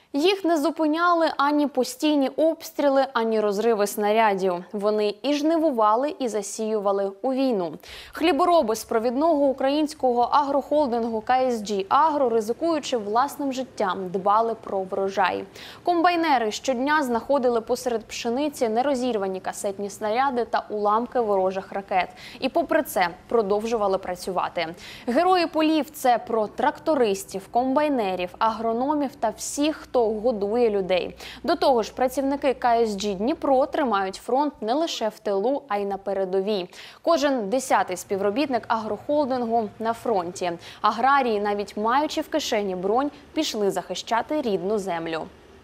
Їх не зупиняли ані постійні обстріли, ані розриви снарядів. Вони і жнивували, і засіювали у війну. Хлібороби з провідного українського агрохолдингу KSG Agro, ризикуючи власним життям, дбали про врожай. Комбайнери щодня знаходили посеред пшениці нерозірвані касетні снаряди та уламки ворожих ракет. І попри це продовжували працювати. Герої полів – це про трактористів, комбайнерів, агрономів та всіх, хто годує людей. До того ж, працівники KSG Дніпро тримають фронт не лише в тилу, а й на передовій. Кожен 10-й співробітник агрохолдингу на фронті. Аграрії, навіть маючи в кишені бронь, пішли захищати рідну землю.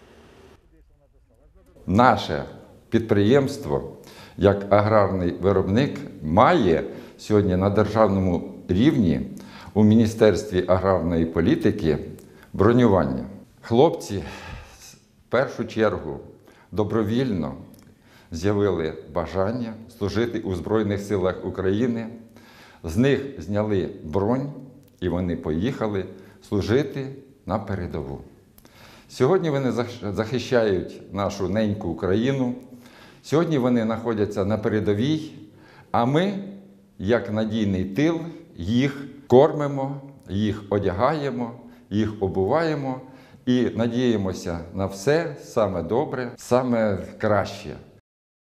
Наше підприємство, як аграрний виробник, має сьогодні на державному рівні у Міністерстві аграрної політики бронювання. Хлопці в першу чергу добровільно з'явили бажання служити у Збройних силах України. З них зняли бронь і вони поїхали служити на передову. Сьогодні вони захищають нашу неньку Україну. Сьогодні вони знаходяться на передовій, а ми, як надійний тил, їх кормимо, їх одягаємо, їх обуваємо і надіємося на все саме добре, саме краще.